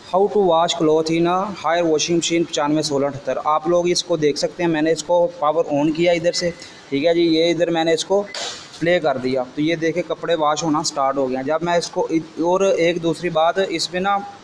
How to wash cloth in Haier washing machine 951678। आप लोग इसको देख सकते हैं, मैंने इसको पावर ऑन किया इधर से, ठीक है जी। ये इधर मैंने इसको प्ले कर दिया तो ये देखे कपड़े वॉश होना स्टार्ट हो गया। जब मैं इसको और एक दूसरी बात इसमें ना